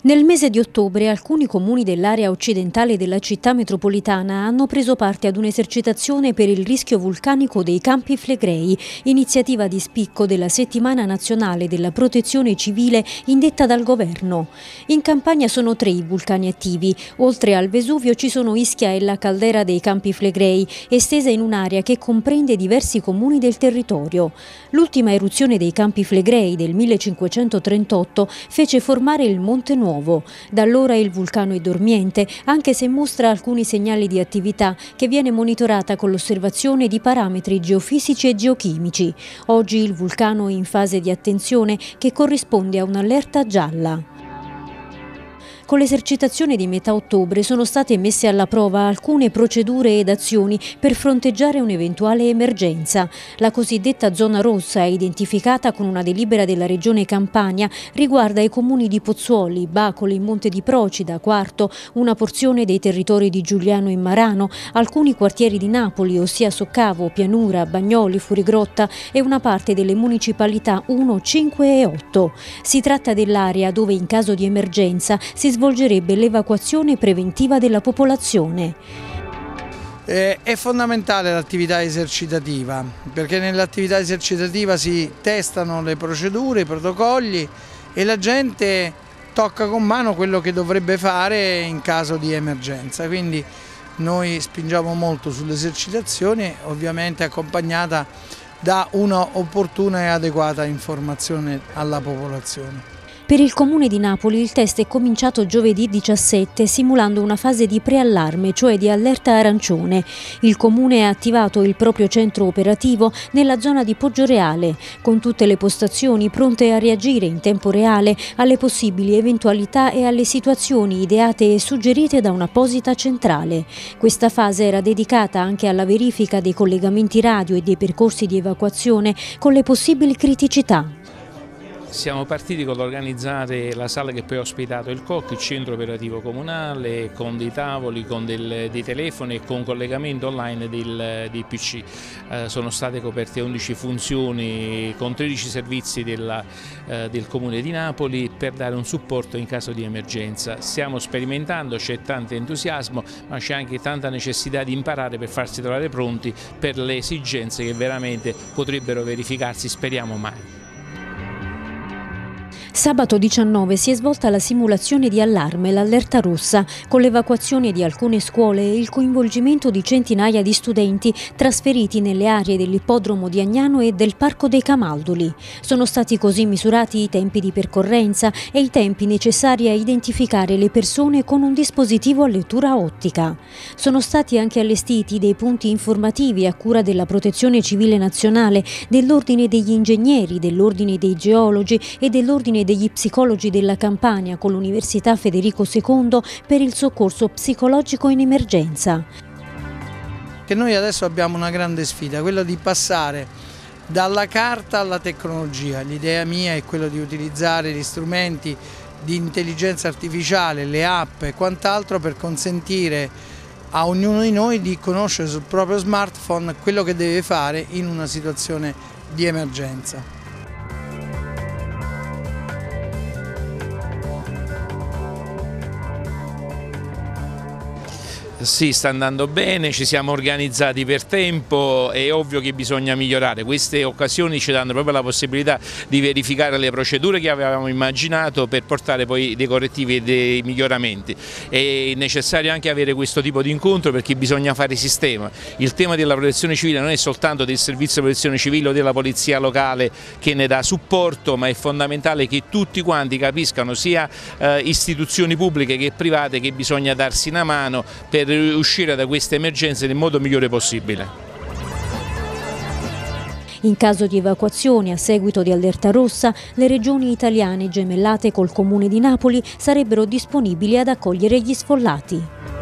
Nel mese di ottobre alcuni comuni dell'area occidentale della città metropolitana hanno preso parte ad un'esercitazione per il rischio vulcanico dei Campi Flegrei, iniziativa di spicco della Settimana Nazionale della Protezione Civile indetta dal governo. In Campania sono 3 i vulcani attivi. Oltre al Vesuvio ci sono Ischia e la caldera dei Campi Flegrei, estesa in un'area che comprende diversi comuni del territorio. L'ultima eruzione dei Campi Flegrei del 1538 fece formare il Monte Nuovo. Da allora il vulcano è dormiente, anche se mostra alcuni segnali di attività che viene monitorata con l'osservazione di parametri geofisici e geochimici. Oggi il vulcano è in fase di attenzione che corrisponde a un'allerta gialla. Con l'esercitazione di metà ottobre sono state messe alla prova alcune procedure ed azioni per fronteggiare un'eventuale emergenza. La cosiddetta zona rossa, identificata con una delibera della Regione Campania, riguarda i comuni di Pozzuoli, Bacoli, Monte di Procida, Quarto, una porzione dei territori di Giuliano e Marano, alcuni quartieri di Napoli, ossia Soccavo, Pianura, Bagnoli, Furigrotta e una parte delle municipalità 1, 5 e 8. Si tratta dell'area dove in caso di emergenza si svolgerebbe l'evacuazione preventiva della popolazione. È fondamentale l'attività esercitativa, perché nell'attività esercitativa si testano le procedure, i protocolli e la gente tocca con mano quello che dovrebbe fare in caso di emergenza. Quindi noi spingiamo molto sull'esercitazione, ovviamente accompagnata da una opportuna e adeguata informazione alla popolazione. Per il Comune di Napoli il test è cominciato giovedì 17 simulando una fase di preallarme, cioè di allerta arancione. Il Comune ha attivato il proprio centro operativo nella zona di Poggioreale, con tutte le postazioni pronte a reagire in tempo reale alle possibili eventualità e alle situazioni ideate e suggerite da un'apposita centrale. Questa fase era dedicata anche alla verifica dei collegamenti radio e dei percorsi di evacuazione con le possibili criticità. Siamo partiti con l'organizzare la sala che poi ha ospitato il COC, il centro operativo comunale, con dei tavoli, con dei telefoni e con collegamento online dei PC. Sono state coperte 11 funzioni con 13 servizi del Comune di Napoli per dare un supporto in caso di emergenza. Stiamo sperimentando, c'è tanto entusiasmo, ma c'è anche tanta necessità di imparare per farsi trovare pronti per le esigenze che veramente potrebbero verificarsi, speriamo mai. Sabato 19 si è svolta la simulazione di allarme, l'allerta rossa, con l'evacuazione di alcune scuole e il coinvolgimento di centinaia di studenti trasferiti nelle aree dell'ippodromo di Agnano e del Parco dei Camaldoli. Sono stati così misurati i tempi di percorrenza e i tempi necessari a identificare le persone con un dispositivo a lettura ottica. Sono stati anche allestiti dei punti informativi a cura della Protezione Civile Nazionale, dell'Ordine degli Ingegneri, dell'Ordine dei Geologi e dell'Ordine degli psicologi della Campania con l'Università Federico II per il soccorso psicologico in emergenza. Che noi adesso abbiamo una grande sfida, quella di passare dalla carta alla tecnologia. L'idea mia è quella di utilizzare gli strumenti di intelligenza artificiale, le app e quant'altro per consentire a ognuno di noi di conoscere sul proprio smartphone quello che deve fare in una situazione di emergenza. Sì, sta andando bene, ci siamo organizzati per tempo, è ovvio che bisogna migliorare. Queste occasioni ci danno proprio la possibilità di verificare le procedure che avevamo immaginato per portare poi dei correttivi e dei miglioramenti. È necessario anche avere questo tipo di incontro perché bisogna fare sistema. Il tema della protezione civile non è soltanto del servizio di protezione civile o della polizia locale che ne dà supporto, ma è fondamentale che tutti quanti capiscano, sia istituzioni pubbliche che private, che bisogna darsi una mano per uscire da queste emergenze nel modo migliore possibile. In caso di evacuazione a seguito di allerta rossa, le regioni italiane gemellate col Comune di Napoli sarebbero disponibili ad accogliere gli sfollati.